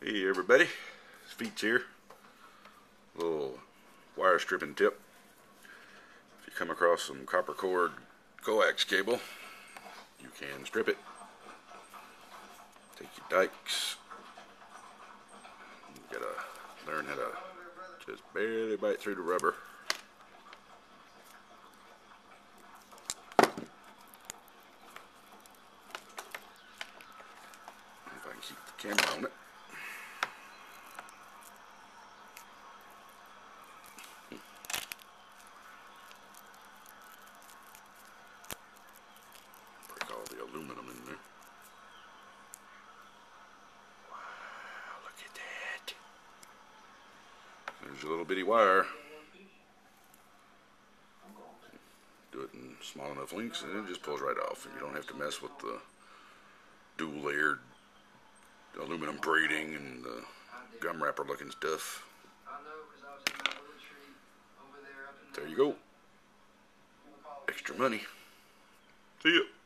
Hey everybody, Feet's here. Little wire stripping tip. If you come across some copper cord CoAx cable, you can strip it. Take your dikes. You gotta learn how to just barely bite through the rubber. If I can keep the camera on it. Break all the aluminum in there. Wow, look at that. There's your little bitty wire. Do it in small enough lengths and it just pulls right off, and you don't have to mess with the dual layered aluminum braiding and the gum wrapper looking stuff. There you go. Extra money. See ya.